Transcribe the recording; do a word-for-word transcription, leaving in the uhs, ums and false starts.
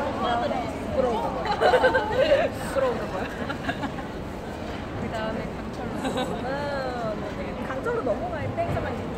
부끄러운가 봐. 부끄러운가 봐요. 그 다음에 강철로. 아, 네. 강철로 넘어갈 때 잠깐만.